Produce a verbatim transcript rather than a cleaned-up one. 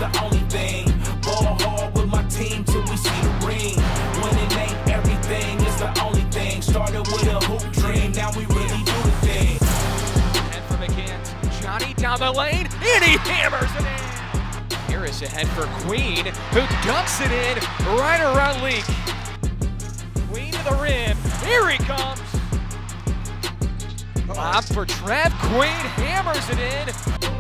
only thing. Ball hard with my team till we see the ring. Winning ain't everything, it's the only thing. Started with a hoop dream, now we really do the thing. And from again, Johnny down the lane, and he hammers it in. Harris ahead for Queen, who dunks it in right around Leak. Queen to the rim, here he comes. Lob for Trev, Queen hammers it in.